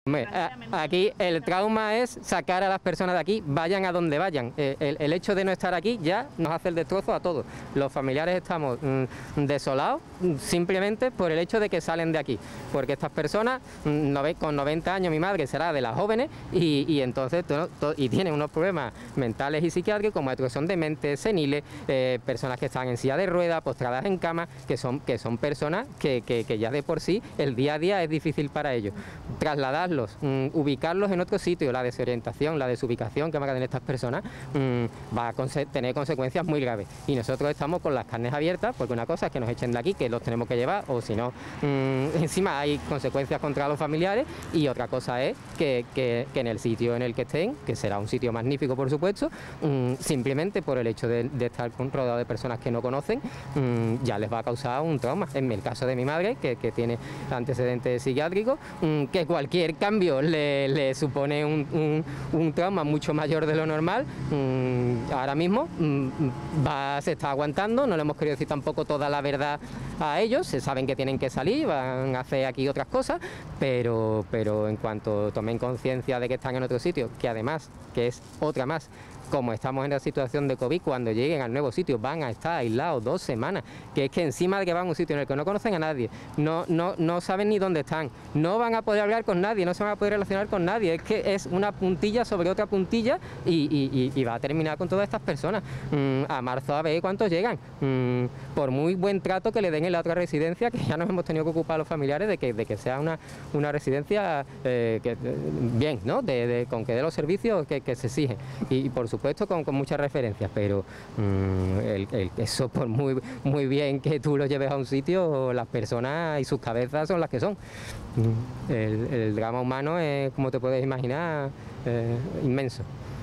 Aquí el trauma es sacar a las personas de aquí, vayan a donde vayan. El hecho de no estar aquí ya nos hace el destrozo a todos. Los familiares estamos desolados simplemente por el hecho de que salen de aquí. Porque estas personas, con 90 años, mi madre será de las jóvenes y entonces y tienen unos problemas mentales y psiquiátricos como son de mentes seniles, personas que están en silla de ruedas, postradas en cama, que son personas que ya de por sí el día a día es difícil para ellos. Trasladarlos, ubicarlos en otro sitio, la desorientación, la desubicación que van a tener estas personas va a tener consecuencias muy graves. Y nosotros estamos con las carnes abiertas, porque una cosa es que nos echen de aquí, que los tenemos que llevar, o si no, encima hay consecuencias contra los familiares, y otra cosa es que en el sitio en el que estén, que será un sitio magnífico por supuesto, simplemente por el hecho de estar rodeado de personas que no conocen, ya les va a causar un trauma. En el caso de mi madre, que tiene antecedentes psiquiátricos, que cualquier cambio le supone un trauma mucho mayor de lo normal. Ahora mismo se está aguantando, no le hemos querido decir tampoco toda la verdad a ellos, se saben que tienen que salir, van a hacer aquí otras cosas, pero en cuanto tomen conciencia de que están en otro sitio, que además, que es otra más, como estamos en la situación de COVID, cuando lleguen al nuevo sitio van a estar aislados 2 semanas, que es que encima de que van a un sitio en el que no conocen a nadie, no saben ni dónde están, no van a poder hablar con nadie, no se van a poder relacionar con nadie, es que es una puntilla sobre otra puntilla y va a terminar con todas estas personas. A marzo a ver cuántos llegan, por muy buen trato que le den en la otra residencia, que ya nos hemos tenido que ocupar los familiares de que sea una residencia bien, ¿no? Con que dé los servicios que se exigen, y por supuesto con muchas referencias, pero eso por muy bien que tú lo lleves a un sitio, las personas y sus cabezas son las que son. El drama humano es, como te puedes imaginar, inmenso.